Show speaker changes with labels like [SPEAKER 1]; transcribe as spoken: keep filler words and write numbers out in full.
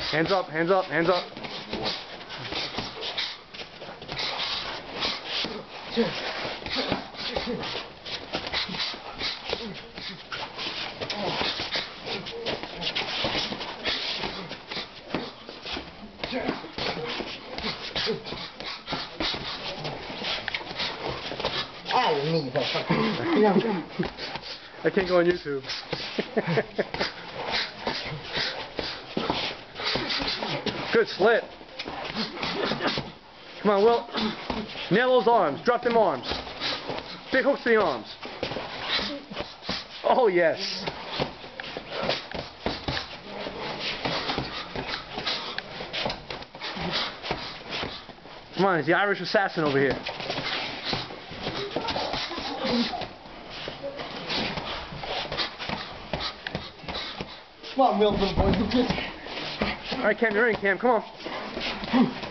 [SPEAKER 1] Hands up, hands up, hands up.
[SPEAKER 2] I need that fucking.
[SPEAKER 1] I can't go on YouTube. Good slit. Come on, Will. Nail those arms. Drop them arms. Big hooks to the arms. Oh, yes. Come on, it's the Irish assassin over here.
[SPEAKER 2] Come on, Will, little boy.
[SPEAKER 1] Alright, Cam, you're in, Cam. Come on.